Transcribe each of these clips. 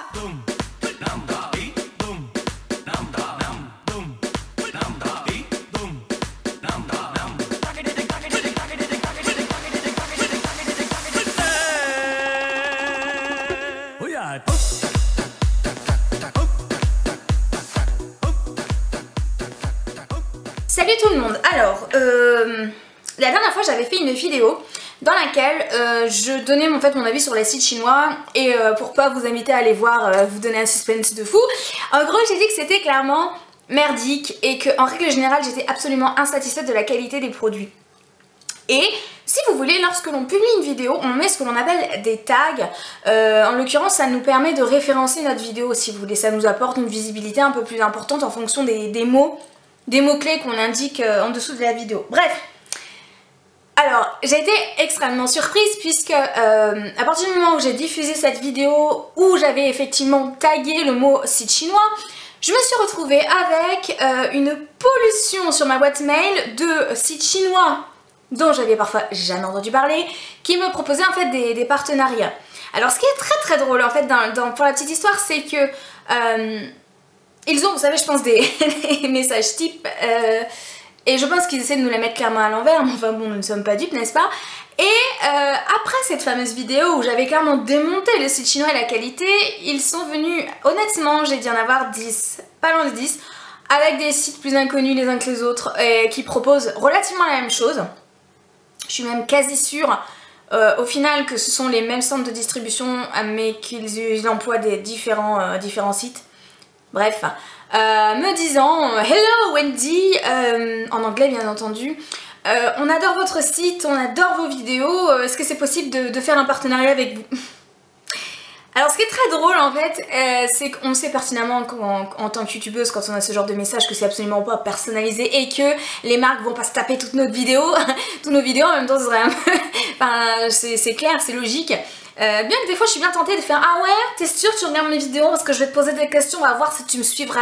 Salut tout le monde. Alors, la dernière fois j'avais fait une vidéo dans laquelle je donnais en fait mon avis sur les sites chinois et pour pas vous inviter à aller voir, vous donner un suspense de fou. En gros j'ai dit que c'était clairement merdique et que en règle générale j'étais absolument insatisfaite de la qualité des produits. Et si vous voulez, lorsque l'on publie une vidéo, on met ce que l'on appelle des tags. En l'occurrence, ça nous permet de référencer notre vidéo si vous voulez. Ça nous apporte une visibilité un peu plus importante en fonction des mots-clés qu'on indique en dessous de la vidéo. Bref. Alors, j'ai été extrêmement surprise puisque à partir du moment où j'ai diffusé cette vidéo où j'avais effectivement tagué le mot site chinois, je me suis retrouvée avec une pollution sur ma boîte mail de sites chinois dont j'avais parfois jamais entendu parler, qui me proposaient en fait des partenariats. Alors ce qui est très très drôle en fait pour la petite histoire, c'est que ils ont, vous savez, je pense des messages types et je pense qu'ils essaient de nous les mettre clairement à l'envers, mais enfin bon, nous ne sommes pas dupes, n'est-ce pas? Et après cette fameuse vidéo où j'avais clairement démonté le site chinois et la qualité, ils sont venus, honnêtement, j'ai dû en avoir 10, pas loin de 10, avec des sites plus inconnus les uns que les autres et qui proposent relativement la même chose. Je suis même quasi sûre au final que ce sont les mêmes centres de distribution mais qu'ils emploient des différents sites. Bref, me disant « Hello Wendy », en anglais bien entendu, on adore votre site, on adore vos vidéos, est-ce que c'est possible de faire un partenariat avec vous? Alors ce qui est très drôle en fait, c'est qu'on sait pertinemment en tant que youtubeuse, quand on a ce genre de message, que c'est absolument pas personnalisé et que les marques vont pas se taper toutes nos vidéos, toutes nos vidéos en même temps, ce serait un peu... enfin, c'est clair, c'est logique. Bien que des fois je suis bien tentée de faire « Ah ouais, t'es sûre que tu regardes mes vidéos parce que je vais te poser des questions, on va voir si tu me suis vraiment. »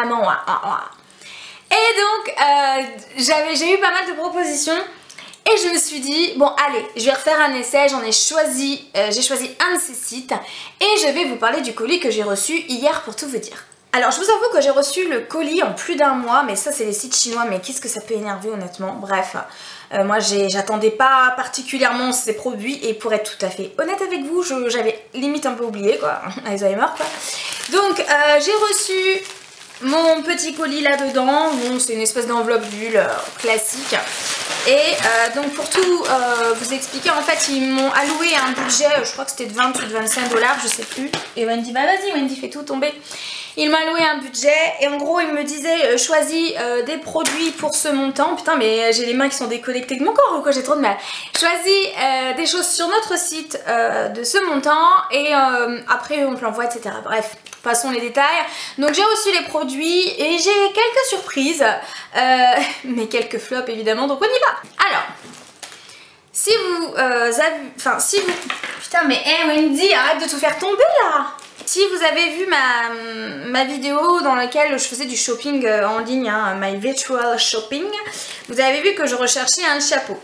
Et donc j'ai eu pas mal de propositions. Et je me suis dit, bon allez, je vais refaire un essai, j'ai choisi un de ces sites et je vais vous parler du colis que j'ai reçu hier pour tout vous dire. Alors je vous avoue que j'ai reçu le colis en plus d'un mois, mais ça c'est les sites chinois, mais qu'est-ce que ça peut énerver honnêtement. Bref, moi j'attendais pas particulièrement ces produits et pour être tout à fait honnête avec vous, j'avais limite un peu oublié quoi, Alzheimer quoi. Donc j'ai reçu mon petit colis là-dedans, bon, c'est une espèce d'enveloppe bulle classique. Et donc pour tout vous expliquer, en fait ils m'ont alloué un budget, je crois que c'était de 20 ou de 25 $, je sais plus. Et Wendy, bah vas-y Wendy, fais tout tomber. Il m'a alloué un budget et en gros il me disait choisis des produits pour ce montant. Putain mais j'ai les mains qui sont déconnectées de mon corps ou quoi, j'ai trop de mal. Choisis des choses sur notre site de ce montant et après on te l'envoie, etc. Bref, passons les détails. Donc j'ai reçu les produits et j'ai quelques surprises, mais quelques flops évidemment, donc on y va. Alors, si vous avez... Putain mais Wendy, arrête de tout faire tomber là. Si vous avez vu ma vidéo dans laquelle je faisais du shopping en ligne, hein, my virtual shopping, vous avez vu que je recherchais un chapeau.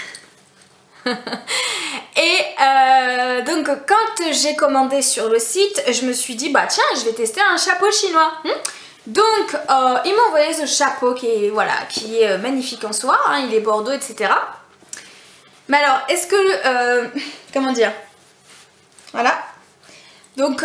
Et donc quand j'ai commandé sur le site, je me suis dit bah tiens, je vais tester un chapeau chinois. Donc ils m'ont envoyé ce chapeau qui est magnifique en soi, hein, il est bordeaux, etc. Mais alors est-ce que comment dire, voilà. Donc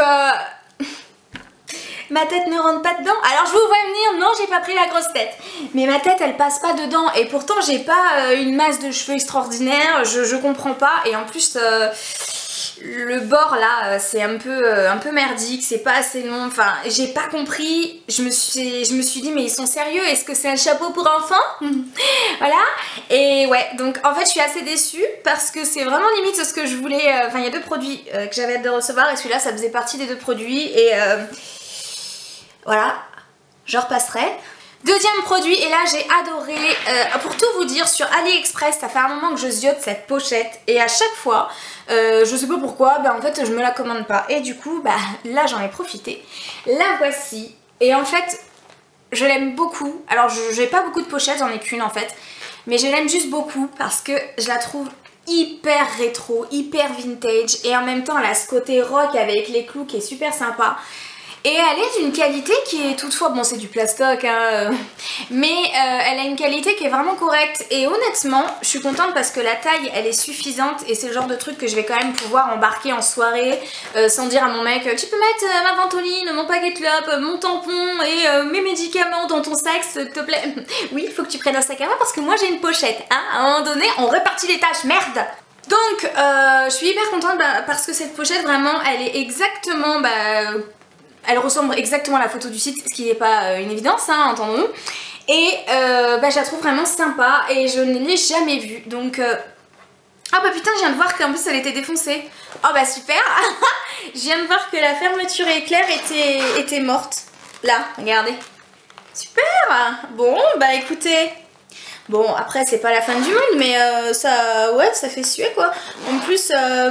ma tête ne rentre pas dedans. Alors je vous vois venir, non j'ai pas pris la grosse tête. Mais ma tête elle passe pas dedans. Et pourtant j'ai pas une masse de cheveux extraordinaire. Je comprends pas. Et en plus le bord là c'est un peu merdique. C'est pas assez long. Enfin j'ai pas compris. Je me suis dit mais ils sont sérieux? Est-ce que c'est un chapeau pour enfants? Voilà. Et ouais donc en fait je suis assez déçue. Parce que c'est vraiment limite ce que je voulais. Enfin il y a deux produits que j'avais hâte de recevoir. Et celui-là ça faisait partie des deux produits. Et voilà, je repasserai. Deuxième produit, et là j'ai adoré, pour tout vous dire, sur AliExpress, ça fait un moment que je ziote cette pochette et à chaque fois, je sais pas pourquoi, en fait je me la commande pas. Et du coup, là j'en ai profité. La voici, et en fait, je l'aime beaucoup. Alors j'ai pas beaucoup de pochettes, j'en ai qu'une en fait, mais je l'aime juste beaucoup parce que je la trouve hyper rétro, hyper vintage, et en même temps elle a ce côté rock avec les clous qui est super sympa. Et elle est d'une qualité qui est toutefois, bon c'est du plastoc hein, mais elle a une qualité qui est vraiment correcte. Et honnêtement je suis contente parce que la taille elle est suffisante et c'est le genre de truc que je vais quand même pouvoir embarquer en soirée sans dire à mon mec tu peux mettre ma ventoline, mon paquet de clopes, mon tampon et mes médicaments dans ton sac s'il te plaît. Oui il faut que tu prennes un sac à main parce que moi j'ai une pochette hein. À un moment donné on répartit les tâches, merde. Donc je suis hyper contente parce que cette pochette vraiment elle est exactement elle ressemble exactement à la photo du site, ce qui n'est pas une évidence, hein, entendons-nous. Et je la trouve vraiment sympa et je ne l'ai jamais vue. Donc, ah bah putain, je viens de voir qu'en plus elle était défoncée. Oh bah super. Je viens de voir que la fermeture éclair était morte. Là, regardez. Super. Bon, bah écoutez. Bon, après c'est pas la fin du monde, mais ouais, ça fait suer quoi. En plus, ah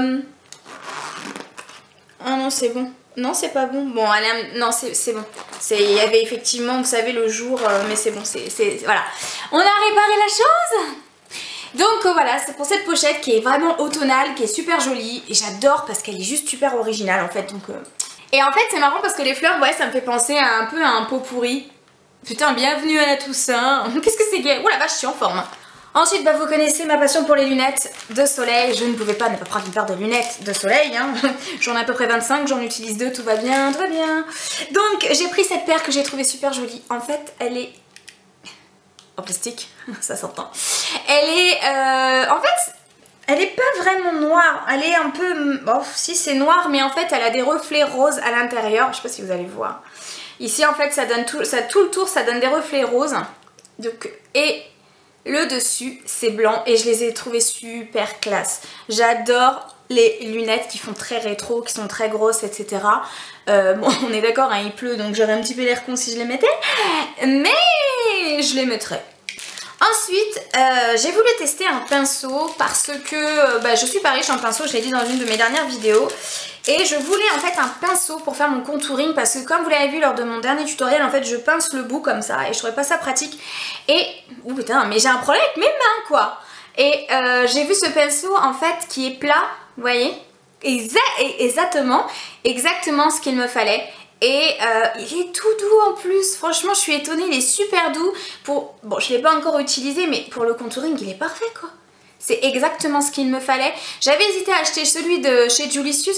non, c'est bon. Non c'est pas bon, bon allez, non c'est bon, il y avait effectivement vous savez le jour mais c'est bon, voilà, on a réparé la chose. Donc voilà, c'est pour cette pochette qui est vraiment automnale, qui est super jolie et j'adore parce qu'elle est juste super originale en fait. Donc et en fait c'est marrant parce que les fleurs, ouais ça me fait penser un peu à un pot pourri. Putain, bienvenue à la Toussaint. Qu'est-ce que c'est gay. Oh la vache, je suis en forme. Ensuite, vous connaissez ma passion pour les lunettes de soleil. Je ne pouvais pas ne pas prendre une paire de lunettes de soleil. Hein. J'en ai à peu près 25, j'en utilise 2, tout va bien, tout va bien. Donc, j'ai pris cette paire que j'ai trouvée super jolie. En fait, elle est en plastique, ça s'entend. Elle est, en fait, elle est pas vraiment noire. Elle est un peu, bon, si c'est noir, mais en fait, elle a des reflets roses à l'intérieur. Je sais pas si vous allez voir. Ici, en fait, ça donne tout le tour, ça donne des reflets roses. Donc, et le dessus c'est blanc et je les ai trouvées super classe. J'adore les lunettes qui font très rétro, qui sont très grosses, etc. Bon, on est d'accord, hein, il pleut donc j'aurais un petit peu l'air con si je les mettais, mais je les mettrai. Ensuite, j'ai voulu tester un pinceau parce que je suis pas riche en pinceau, je l'ai dit dans une de mes dernières vidéos. Et je voulais en fait un pinceau pour faire mon contouring parce que comme vous l'avez vu lors de mon dernier tutoriel, en fait je pince le bout comme ça et je trouvais pas ça pratique. Et, oh putain, mais j'ai un problème avec mes mains quoi. Et j'ai vu ce pinceau en fait qui est plat, vous voyez, exactement ce qu'il me fallait. Et il est tout doux en plus, franchement je suis étonnée, il est super doux. Bon, je ne l'ai pas encore utilisé mais pour le contouring il est parfait quoi. C'est exactement ce qu'il me fallait. J'avais hésité à acheter celui de chez Julicius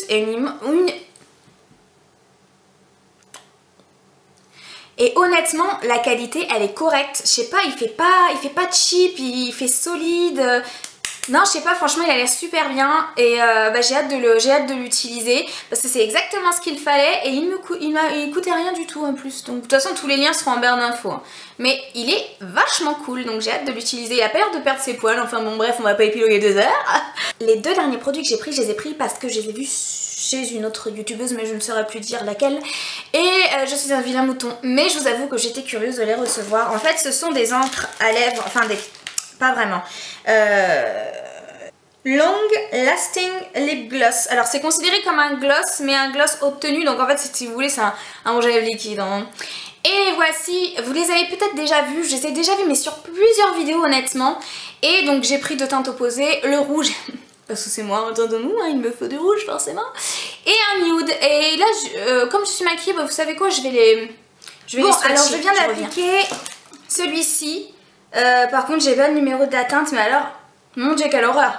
et honnêtement la qualité elle est correcte. Je sais pas, il fait pas cheap, il fait solide. Non je sais pas, franchement il a l'air super bien et j'ai hâte de l'utiliser parce que c'est exactement ce qu'il fallait et il coûtait rien du tout en plus. Donc de toute façon tous les liens seront en barre d'infos. Hein. Mais il est vachement cool donc j'ai hâte de l'utiliser. Il a pas l'air de perdre ses poils, enfin bon bref on va pas épiloguer 2 heures. Les 2 derniers produits que j'ai pris, je les ai pris parce que je les ai vus chez une autre youtubeuse mais je ne saurais plus dire laquelle. Et je suis un vilain mouton mais je vous avoue que j'étais curieuse de les recevoir. En fait ce sont des encres à lèvres, enfin des... pas vraiment. Long Lasting Lip Gloss. Alors c'est considéré comme un gloss mais un gloss haute tenue donc en fait si vous voulez c'est un rouge à lèvres liquide. Hein. Et voici, vous les avez peut-être déjà vus, je les ai déjà vus mais sur plusieurs vidéos honnêtement. Et donc j'ai pris 2 teintes opposées, le rouge, parce que c'est moi, entendons-nous, hein, il me faut du rouge forcément. Et un nude, et là comme je suis maquillée, vous savez quoi, je vais les swatcher. Alors je viens d'appliquer celui-ci, par contre j'ai pas le numéro de la teinte mais alors, mon dieu quelle horreur.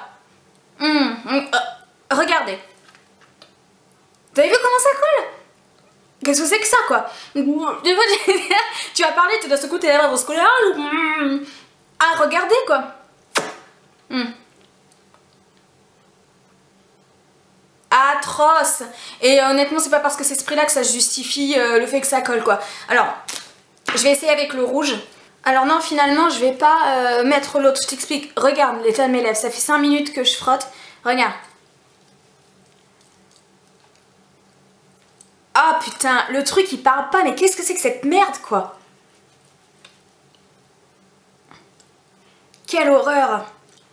Regardez. Vous avez vu comment ça colle? Qu'est-ce que c'est que ça quoi? Des fois, tu vas parler, tu dois secouer tes lèvres vont se coller. Ah regardez quoi. Atroce. Et honnêtement c'est pas parce que c'est ce prix là que ça justifie le fait que ça colle quoi. Alors je vais essayer avec le rouge. Alors non finalement je vais pas mettre l'autre, je t'explique. Regarde l'état de mes lèvres, ça fait 5 minutes que je frotte. Regarde. Ah putain, le truc il parle pas, mais qu'est-ce que c'est que cette merde quoi? Quelle horreur.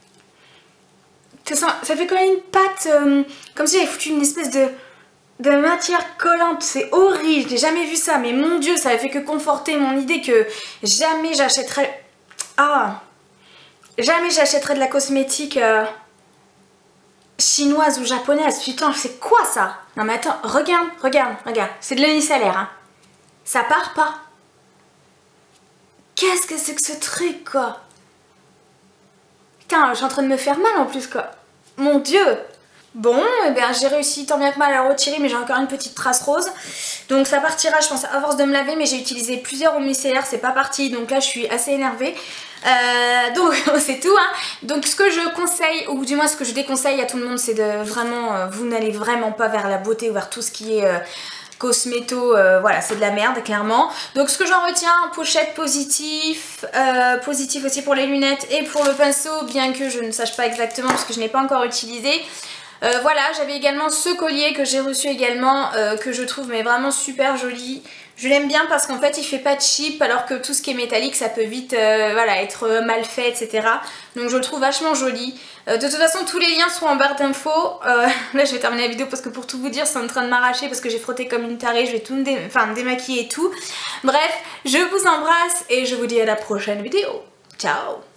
Ça fait quand même une pâte, comme si j'avais foutu une espèce de matière collante, c'est horrible, j'ai jamais vu ça, mais mon dieu, ça avait fait que conforter mon idée que jamais j'achèterais... jamais j'achèterais de la cosmétique... chinoise ou japonaise. Putain, c'est quoi ça? Non mais attends, regarde, regarde, regarde. C'est de l'unisalaire, hein. Ça part pas. Qu'est-ce que c'est que ce truc, quoi? Putain, je suis en train de me faire mal en plus, quoi. Mon Dieu. Bon, eh bien j'ai réussi tant bien que mal à retirer, mais j'ai encore une petite trace rose. Donc ça partira, je pense, à force de me laver, mais j'ai utilisé plusieurs eaux micellaires, c'est pas parti, donc là je suis assez énervée. Donc c'est tout, hein. Donc ce que je conseille, ou du moins ce que je déconseille à tout le monde, c'est de vraiment, vous n'allez vraiment pas vers la beauté ou vers tout ce qui est cosméto, voilà, c'est de la merde clairement. Donc ce que j'en retiens, pochette positif, positif aussi pour les lunettes et pour le pinceau, bien que je ne sache pas exactement parce que je n'ai pas encore utilisé. Voilà, j'avais également ce collier que j'ai reçu également, que je trouve mais vraiment super joli. Je l'aime bien parce qu'en fait il fait pas cheap, alors que tout ce qui est métallique ça peut vite voilà, être mal fait, etc. Donc je le trouve vachement joli. De toute façon tous les liens sont en barre d'infos. Là je vais terminer la vidéo parce que pour tout vous dire c'est en train de m'arracher parce que j'ai frotté comme une tarée, je vais tout me démaquiller et tout. Bref, je vous embrasse et je vous dis à la prochaine vidéo. Ciao!